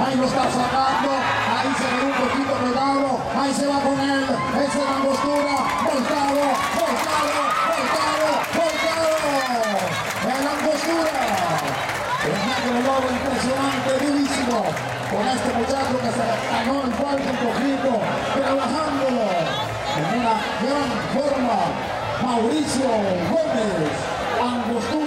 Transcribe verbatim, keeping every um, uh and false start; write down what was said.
ahí lo está sacando, ahí se ve un poquito pegado, ahí se va con él, esa es la angostura, volcado, volcado, volcado, volcado, en la angostura. El negro lobo impresionante, durísimo, con este muchacho que se ganó el cuarto un poquito, trabajándolo en una gran forma. Mauricio Gómez, angostura.